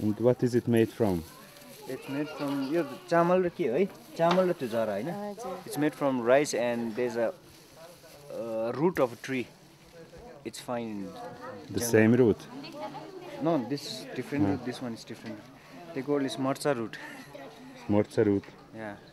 And what is it made from? It's made from यो चामल र के है चामल र त्यो जरा हैन It's made from rice and there's a root of a tree. It's fine. The same root? No, this is different root. This one is different. They call this morza root. Morza root. Yeah.